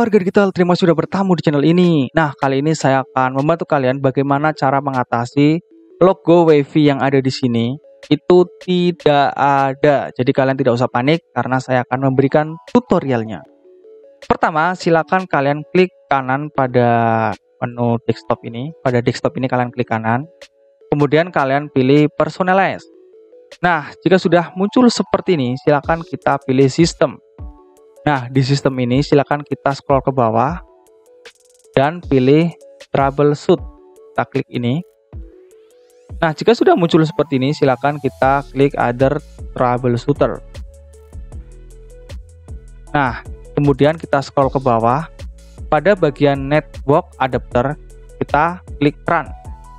warga digital, terima kasih sudah bertamu di channel ini. Nah, kali ini saya akan membantu kalian bagaimana cara mengatasi logo WiFi yang ada di sini itu tidak ada. Jadi kalian tidak usah panik karena saya akan memberikan tutorialnya. Pertama, silakan kalian klik kanan pada menu desktop ini. Pada desktop ini kalian klik kanan. Kemudian kalian pilih personalize. Nah, jika sudah muncul seperti ini, silakan kita pilih sistem. Nah, di sistem ini silakan kita scroll ke bawah dan pilih troubleshoot. Kita klik ini. Nah, jika sudah muncul seperti ini, silakan kita klik other troubleshooter. Nah, kemudian kita scroll ke bawah. Pada bagian network adapter, kita klik run.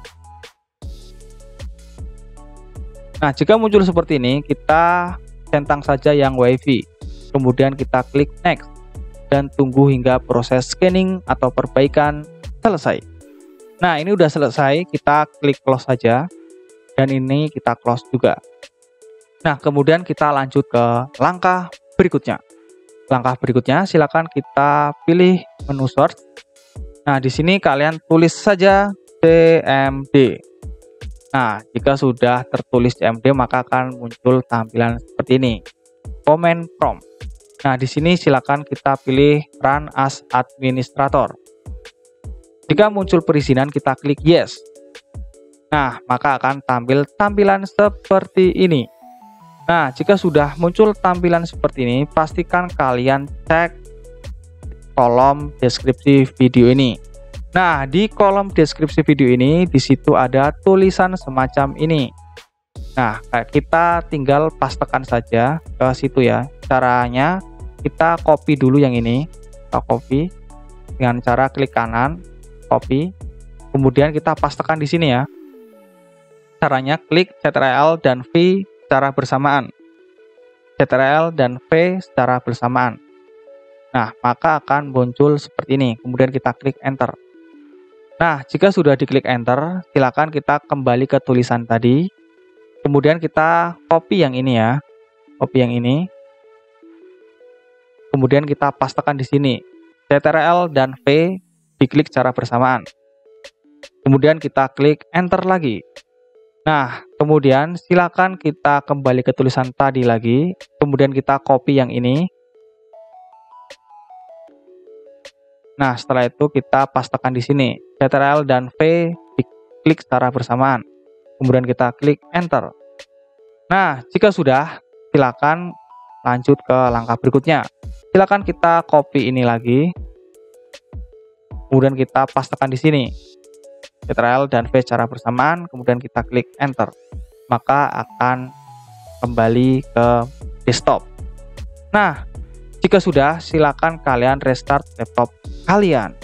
Nah, jika muncul seperti ini, kita centang saja yang WiFi. Kemudian kita klik next dan tunggu hingga proses scanning atau perbaikan selesai. Nah, ini udah selesai, kita klik close saja dan ini kita close juga. Nah, kemudian kita lanjut ke langkah berikutnya. Langkah berikutnya silakan kita pilih menu search. Nah, di sini kalian tulis saja CMD. Nah, jika sudah tertulis CMD maka akan muncul tampilan seperti ini. Command prompt. Nah, di sini silakan kita pilih Run as Administrator. Jika muncul perizinan, kita klik Yes. Nah, maka akan tampil tampilan seperti ini. Nah, jika sudah muncul tampilan seperti ini, pastikan kalian cek kolom deskripsi video ini. Nah, di kolom deskripsi video ini, di situ ada tulisan semacam ini. Nah, kita tinggal pastekan saja ke situ ya. Caranya kita copy dulu yang ini. Kita copy dengan cara klik kanan, copy. Kemudian kita pastekan di sini ya. Caranya klik Ctrl dan V secara bersamaan. Ctrl dan V secara bersamaan. Nah, maka akan muncul seperti ini. Kemudian kita klik enter. Nah, jika sudah diklik enter, silakan kita kembali ke tulisan tadi. Kemudian kita copy yang ini ya, copy yang ini. Kemudian kita pastekan di sini. Ctrl dan V diklik secara bersamaan. Kemudian kita klik enter lagi. Nah, kemudian silakan kita kembali ke tulisan tadi lagi. Kemudian kita copy yang ini. Nah, setelah itu kita pastekan di sini. Ctrl dan V diklik secara bersamaan. Kemudian kita klik enter. Nah, jika sudah, silakan lanjut ke langkah berikutnya. Silakan kita copy ini lagi. Kemudian kita pastekan di sini. Ctrl dan V secara bersamaan, kemudian kita klik enter. Maka akan kembali ke desktop. Nah, jika sudah, silakan kalian restart laptop kalian.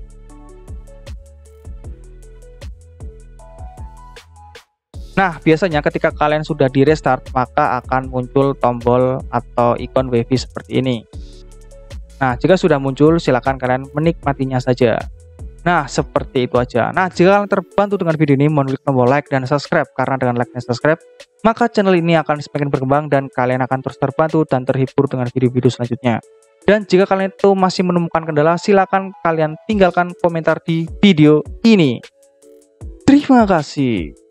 Nah, biasanya ketika kalian sudah di restart, maka akan muncul tombol atau ikon WiFi seperti ini. Nah, jika sudah muncul, silakan kalian menikmatinya saja. Nah, seperti itu aja. Nah, jika kalian terbantu dengan video ini, mohon klik tombol like dan subscribe. Karena dengan like dan subscribe, maka channel ini akan semakin berkembang dan kalian akan terus terbantu dan terhibur dengan video-video selanjutnya. Dan jika kalian itu masih menemukan kendala, silakan kalian tinggalkan komentar di video ini. Terima kasih.